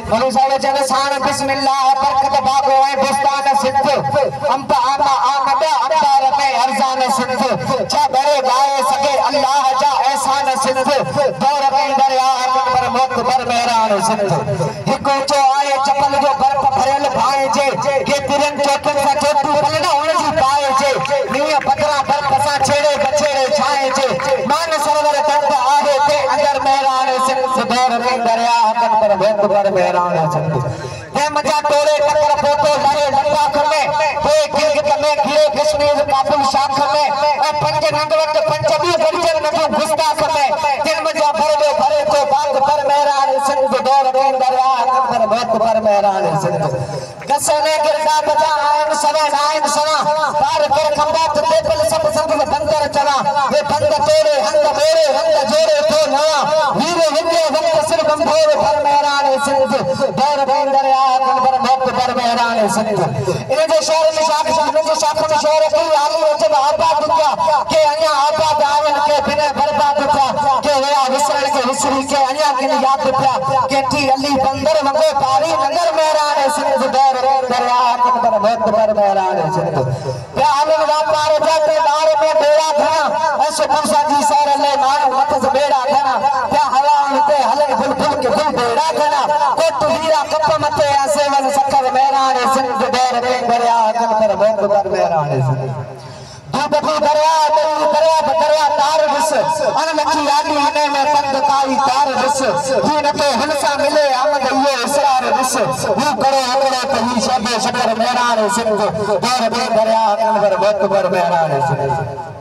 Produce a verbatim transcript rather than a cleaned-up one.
मौलवी साहब चन साण बिस्मिल्लाह बरकत बागो ऐं बुस्तान सिंध अंब आमा आमद अंबार में अरजान सिंध छा बड़े गाए सके अल्लाह जा एहसान सिंध दौर में दरिया पर मोत पर मेहरान सिंध हिक ऊंचो आए चपल जो बर्फ भरियल भाए जे के तिरन चोटन सा चोटू पलना उन जी पाए जे नीअ पतरा बर्फ सा छेड़े बछेड़े छाए जे मान सरोवर तंग आहे ते अंदर मेहरान सिंध दौर में दरिया पर मोत पर मेहरान सिंध हे मजा तोड़े टकर फोटो लड़े लद्दाख में तो गिरगित में घिरे कश्मीर काबुल शाख में ए पंज नंगवत पंज भी गड़जन नजो गुस्ताख में दिन मजा भरवे भरे तो बाग पर मेहरान सिंध दौर में दरिया पर मोत पर मेहरान सिंध कसने गिरदा बजा आयन सवे नायन सना पार कर खंबात तेपल सब सब बंदर चला वे बंद तोड़े हंग मेरे हंग जोड़े तो नया वीर विंदे वक्त सिर गंभीर पर मेहरान सिंध दौर में दरिया पर मोत पर मेहरान सिंध इन जो शहर में शाख इन जो शाख में शहर की आली वचन आबाद क्या के अन्या आबाद आवन के बिना बर्बाद था के वया विसरण के विसरी के अन्या के याद था के टी अली बंदर मंगो पारी नगर मेहरान सिंध दौर में दरिया पर मोत पर मेहरान सिंध क्या आलन व्यापार जाते दार में बेड़ा धना ऐसे पुरसा जी सर ले मान मत बेड़ा धना क्या हवा उनते हलन बुलबुल के बुल बेड़ा धना कोट वीरा कप मते ऐसे मन सकर मेहरान सिंध दौर में दरिया पर मोत पर मेहरान सिंध दूबी दरिया दरिया दरिया दरिया तार बस अन लखी आली हने में तंग काई तार बस ही न तो हंसा मिले आमद ये इसरार बस वो करे अगले कहीं शबे शकर मेहरान सिंध दौर में दरिया पर मोत पर मेहरान सिंध।